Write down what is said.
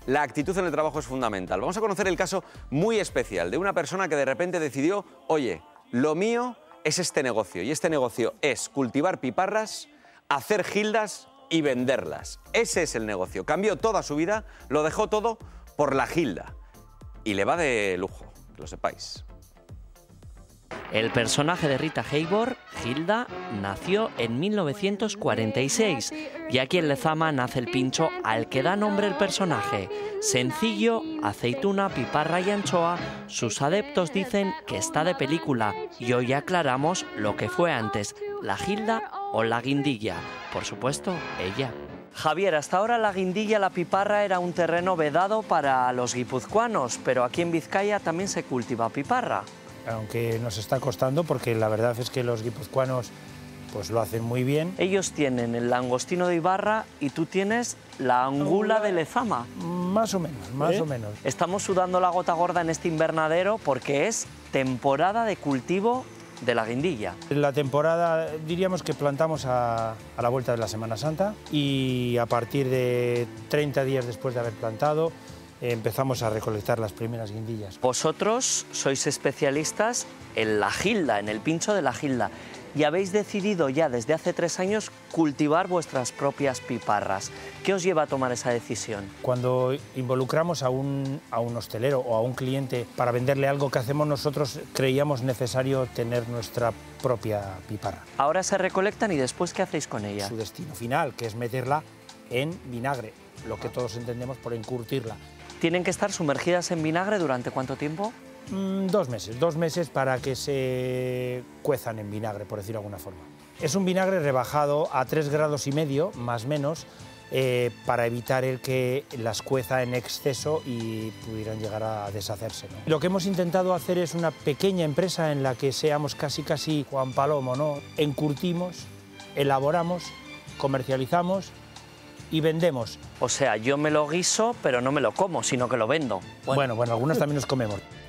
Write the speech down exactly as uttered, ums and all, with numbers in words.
la actitud en el trabajo es fundamental. Vamos a conocer el caso muy especial de una persona que de repente decidió, oye, lo mío es este negocio, y este negocio es cultivar piparras, hacer gildas y venderlas. Ese es el negocio. Cambió toda su vida, lo dejó todo por la gilda. Y le va de lujo, que lo sepáis. El personaje de Rita Hayworth, Gilda, nació en mil novecientos cuarenta y seis y aquí en Lezama nace el pincho al que da nombre el personaje. Sencillo, aceituna, piparra y anchoa, sus adeptos dicen que está de película y hoy aclaramos lo que fue antes, la Gilda o la guindilla. Por supuesto, ella. Javier, hasta ahora la guindilla, la piparra era un terreno vedado para los guipuzcoanos, pero aquí en Vizcaya también se cultiva piparra. Aunque nos está costando porque la verdad es que los guipuzcoanos pues lo hacen muy bien. Ellos tienen el langostino de Ibarra y tú tienes la angula de Lezama. Más o menos, más ¿Eh? o menos. Estamos sudando la gota gorda en este invernadero porque es temporada de cultivo de la guindilla. La temporada diríamos que plantamos a, a la vuelta de la Semana Santa y a partir de treinta días después de haber plantado empezamos a recolectar las primeras guindillas. Vosotros sois especialistas en la gilda, en el pincho de la gilda, y habéis decidido ya desde hace tres años cultivar vuestras propias piparras. ¿Qué os lleva a tomar esa decisión? Cuando involucramos a un, a un hostelero o a un cliente para venderle algo que hacemos nosotros, creíamos necesario tener nuestra propia piparra. Ahora se recolectan y después, ¿qué hacéis con ella? Su destino final, que es meterla en vinagre, lo que todos entendemos por encurtirla. ¿Tienen que estar sumergidas en vinagre durante cuánto tiempo? Mm, dos meses, dos meses para que se cuezan en vinagre, por decirlo de alguna forma. Es un vinagre rebajado a tres grados y medio, más o menos, eh, para evitar el que las cueza en exceso y pudieran llegar a deshacerse, ¿no? Lo que hemos intentado hacer es una pequeña empresa en la que seamos casi casi Juan Palomo, ¿no? Encurtimos, elaboramos, comercializamos y vendemos. O sea, yo me lo guiso, pero no me lo como, sino que lo vendo. Bueno, bueno, bueno algunos también nos comemos.